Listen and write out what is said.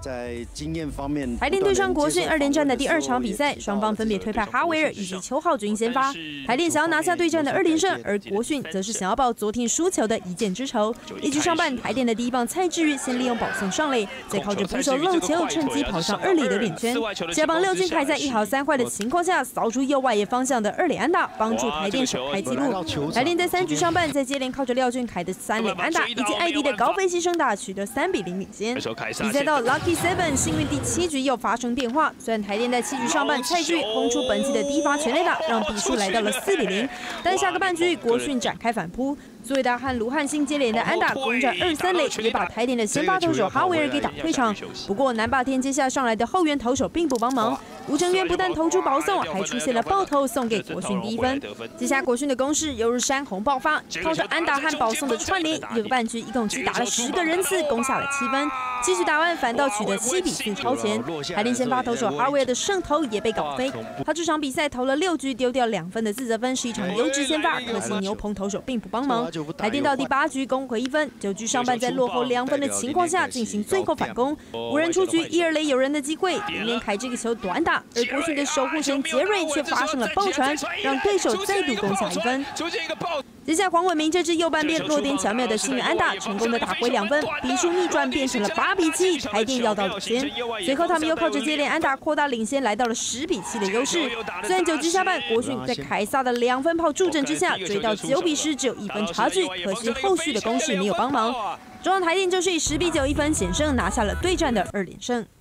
在经验方面， 台电对上国讯2连战的第2场比赛，双方分别推派哈维尔以及邱浩均先发。台电想要拿下对战的2连胜，而国讯则是想要报昨天输球的一箭之仇。1局上半，台电的第一棒蔡志宇先利用保送上垒，再靠着捕手漏球趁机跑上2垒的领圈。下棒廖俊凯在1好3坏的情况下扫出右外野方向的2垒安打，帮助台电首开纪录。台电在3局上半再接连靠着廖俊凯的3垒安打以及艾迪的高飞牺牲打，取得3比0领先。比赛到 Lucky 7， 幸运第7局又发生变化。虽然台电在7局上半蔡志宇轰出本季的第一发全垒打，让比数来到了4比0，但下个半局国讯展开反扑。苏伟达和卢汉兴接连的安打攻占2-3垒，也把台电的先发投手哈维尔给打退场。不过南霸天接下上来的后援投手并不帮忙，吴成渊不但投出保送，还出现了爆头送给国讯第1分。接下国讯的攻势犹如山洪爆发，靠着安打和保送的串联，1个半局一共击打了10个人次，攻下了7分。7局打完反倒取得7比4超前。台电先发投手哈维尔的胜投也被搞飞，他这场比赛投了6局，丢掉2分的自责分，是一场优质先发，可惜牛棚投手并不帮忙。台电到第8局攻回1分，9局上半在落后2分的情况下进行最后反攻，无人出局，1、2垒有人的机会，连连凯这个球短打，而国讯的守护神杰瑞却发生了爆传，让对手再度攻下1分。接下黄伟明这支右半边落点巧妙的幸运安打，成功的打回2分，比数逆转变成了8比7，台电要到领先。随后他们又靠着接连安打扩大领先，来到了10比7的优势。虽然9局下半国讯在凯撒的2分炮助阵之下追到9比10，只有1分差距，可惜后续的攻势没有帮忙。中央台电就是以10比9、1分险胜拿下了对战的2连胜。